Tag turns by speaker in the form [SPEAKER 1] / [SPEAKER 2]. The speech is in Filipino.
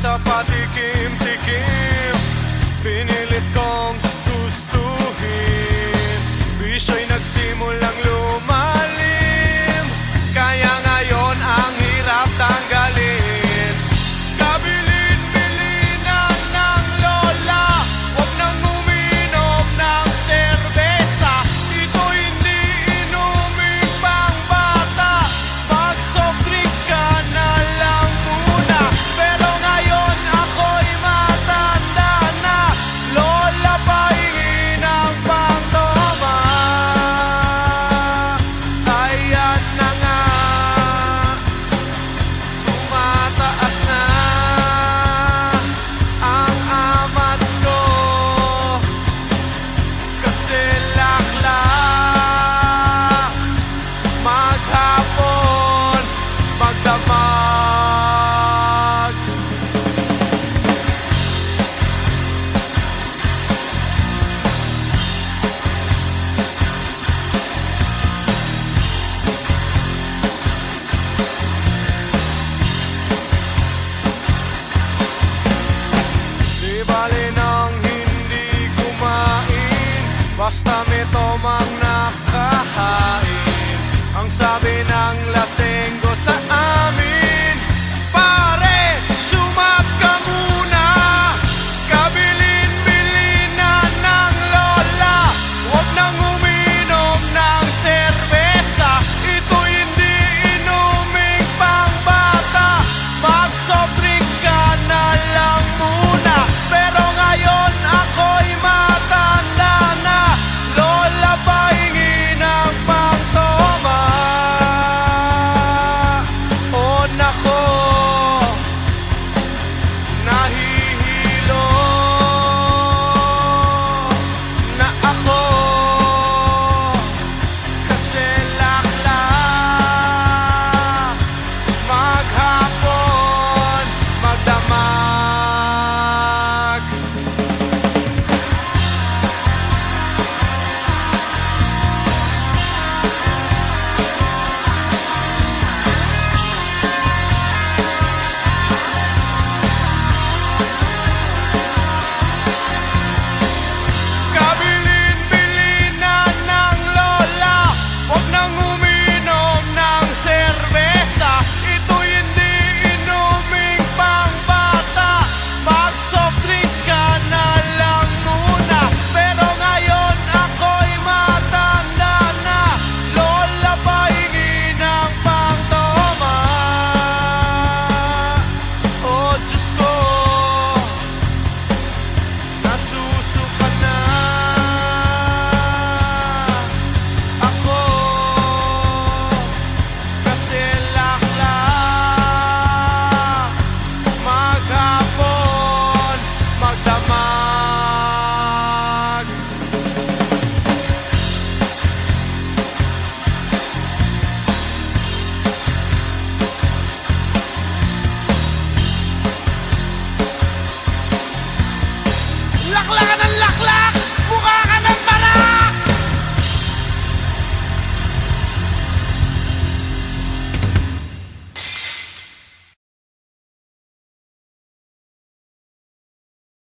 [SPEAKER 1] sa patikim-tikim, pinilit kong gustuhin. Bisyo'y nagsimulang lumalim, kaya ngayon ang hirap tanggalin. Kabilin-bilinan ng lola, huwag nang uminom ng serbesa. Ito hindi inuming pang bata, mag-soft drinks ka na lang muna. Pero ngayon ako'y matanda na, lola pahingi ng pangtoma. Ayan na nga, tumataas na ang amats ko, kasi laklak maghapon magdamag. Di bali nang hindi kumain, basta may tomang nakahain. Ang sabi ng lasenggo sa